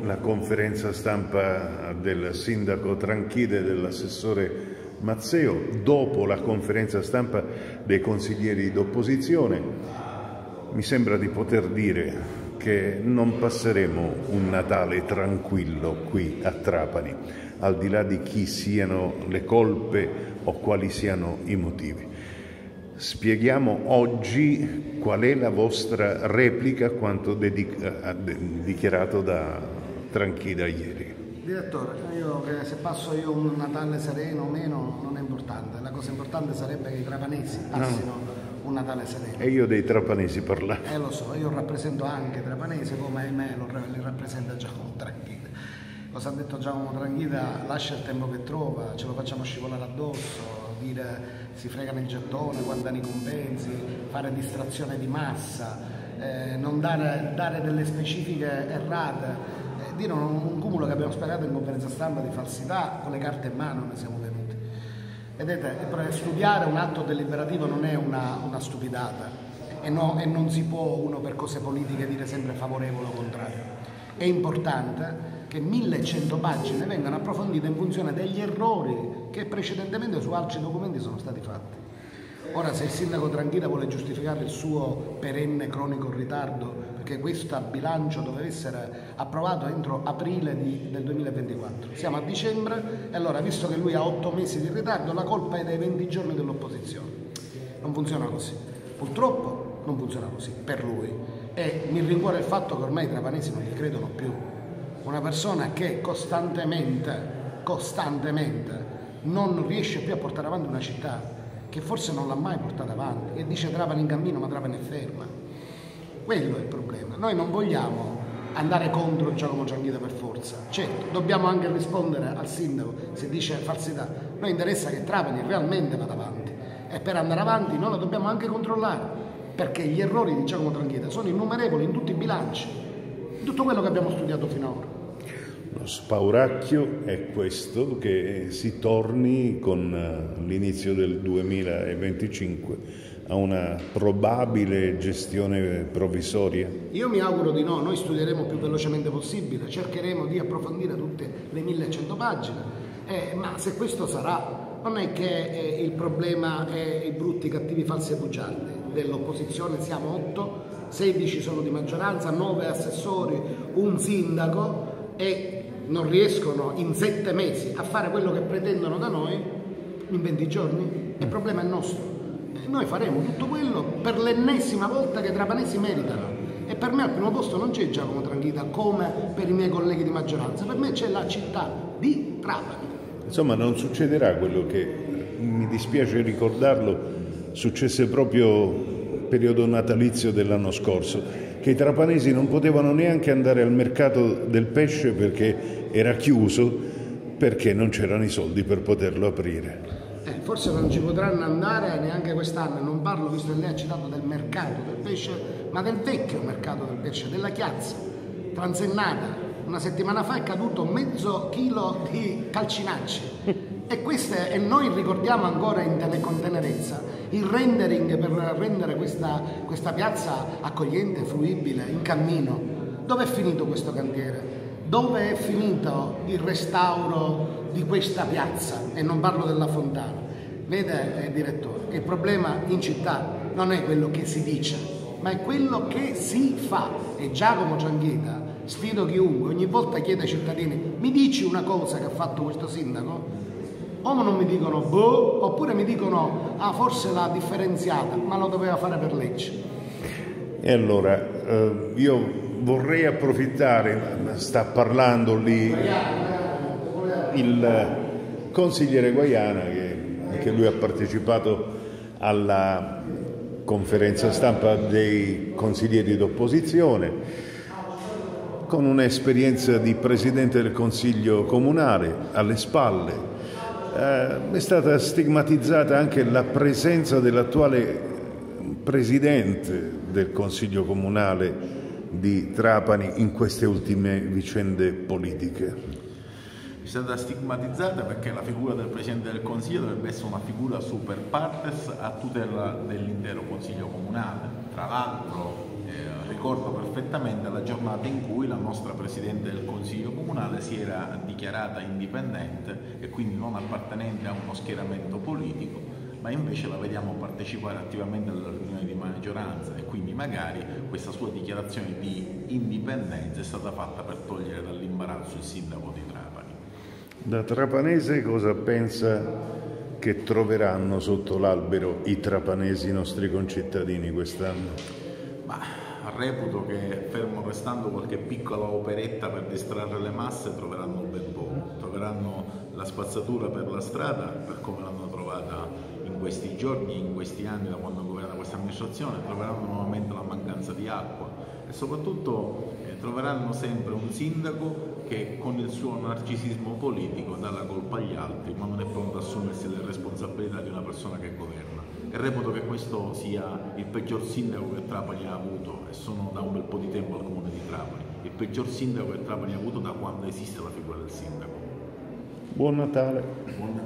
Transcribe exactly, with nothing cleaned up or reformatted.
la conferenza stampa del sindaco Tranchide e dell'assessore Mazzeo, dopo la conferenza stampa dei consiglieri d'opposizione, mi sembra di poter dire che non passeremo un Natale tranquillo qui a Trapani, al di là di chi siano le colpe o quali siano i motivi. Spieghiamo oggi qual è la vostra replica a quanto dichiarato da Tranchida ieri. Direttore, io che se passo io un Natale sereno o meno non è importante, la cosa importante sarebbe che i trapanesi passino no. un Natale sereno. E io dei trapanesi parlavo. Eh lo so, io rappresento anche i trapanesi come ahimè li rappresenta Giacomo Tranchida. Cosa ha detto Giacomo Tranchida? Lascia il tempo che trova, ce lo facciamo scivolare addosso, dire si fregano il gettone, guardano i compensi, fare distrazione di massa, eh, non dare, dare delle specifiche errate. Dire un, un cumulo che abbiamo spiegato in conferenza stampa di falsità, con le carte in mano ne siamo venuti. Vedete, studiare un atto deliberativo non è una, una stupidata e, no, e non si può uno per cose politiche dire sempre favorevole o contrario. È importante che millecento pagine vengano approfondite in funzione degli errori che precedentemente su altri documenti sono stati fatti. Ora, se il sindaco Tranchida vuole giustificare il suo perenne cronico ritardo perché questo bilancio doveva essere approvato entro aprile di, del duemilaventiquattro, siamo a dicembre e allora, visto che lui ha otto mesi di ritardo, la colpa è dei venti giorni dell'opposizione. Non funziona così, purtroppo non funziona così per lui e mi rincuora il fatto che ormai i trapanesi non gli credono più. Una persona che costantemente, costantemente non riesce più a portare avanti una città che forse non l'ha mai portata avanti e dice Trapani in cammino ma Trapani è ferma. Quello è il problema. Noi non vogliamo andare contro Giacomo Tranchida per forza. Certo, dobbiamo anche rispondere al sindaco se dice falsità. Noi interessa che Trapani realmente vada avanti e per andare avanti noi lo dobbiamo anche controllare perché gli errori di Giacomo Tranchida sono innumerevoli in tutti i bilanci, in tutto quello che abbiamo studiato finora. Lo spauracchio è questo, che si torni con l'inizio del duemilaventicinque a una probabile gestione provvisoria? Il mi auguro di no, noi studieremo più velocemente possibile, cercheremo di approfondire tutte le millecento pagine, eh, ma se questo sarà, non è che eh, il problema è i brutti, cattivi, falsi e bugiardi dell'opposizione, siamo otto, sedici sono di maggioranza, nove assessori, un sindaco e non riescono in sette mesi a fare quello che pretendono da noi in venti giorni, il problema è nostro. E noi faremo tutto quello per l'ennesima volta che i trapanesi meritano. E per me al primo posto non c'è Giacomo Tranchida come per i miei colleghi di maggioranza, per me c'è la città di Trapani. Insomma, non succederà quello che, mi dispiace ricordarlo, successe proprio periodo natalizio dell'anno scorso, che i trapanesi non potevano neanche andare al mercato del pesce perché era chiuso, perché non c'erano i soldi per poterlo aprire. Eh, forse non ci potranno andare neanche quest'anno, non parlo, visto che lei ha citato del mercato del pesce, ma del vecchio mercato del pesce, della Chiazza, transennata. Una settimana fa è caduto mezzo chilo di calcinacci. E, queste, e noi ricordiamo ancora in tele, con tenerezza il rendering per rendere questa, questa piazza accogliente, fruibile, in cammino. Dove è finito questo cantiere? Dove è finito il restauro di questa piazza? E non parlo della fontana. Vede, eh, direttore, che il problema in città non è quello che si dice, ma è quello che si fa. E Giacomo Tranchida, sfido chiunque, ogni volta chiede ai cittadini: mi dici una cosa che ha fatto questo sindaco? O non mi dicono boh, oppure mi dicono ah forse l'ha differenziata, ma lo doveva fare per legge. E allora eh, io vorrei approfittare, sta parlando lì il consigliere Guaiana, che anche lui ha partecipato alla conferenza stampa dei consiglieri d'opposizione, con un'esperienza di presidente del consiglio comunale alle spalle. Eh, è stata stigmatizzata anche la presenza dell'attuale presidente del Consiglio Comunale di Trapani in queste ultime vicende politiche. È stata stigmatizzata perché la figura del Presidente del Consiglio dovrebbe essere una figura super partes a tutela dell'intero Consiglio Comunale. Tra l'altro eh, Eh, ricordo perfettamente la giornata in cui la nostra Presidente del Consiglio Comunale si era dichiarata indipendente e quindi non appartenente a uno schieramento politico, ma invece la vediamo partecipare attivamente alle riunioni di maggioranza e quindi magari questa sua dichiarazione di indipendenza è stata fatta per togliere dall'imbarazzo il sindaco di Trapani. Da trapanese cosa pensa che troveranno sotto l'albero i trapanesi, i nostri concittadini, quest'anno? Ma reputo che, fermo restando qualche piccola operetta per distrarre le masse, troveranno ben poco. Troveranno la spazzatura per la strada, per come l'hanno trovata in questi giorni, in questi anni, da quando governa questa amministrazione, troveranno nuovamente la mancanza di acqua e soprattutto eh, troveranno sempre un sindaco che con il suo narcisismo politico dà la colpa agli altri, ma non è pronto ad assumersi le responsabilità di una persona che governa. E reputo che questo sia il peggior sindaco che Trapani ha avuto, e sono da un bel po' di tempo al comune di Trapani, il peggior sindaco che Trapani ha avuto da quando esiste la figura del sindaco. Buon Natale! Buon Natale.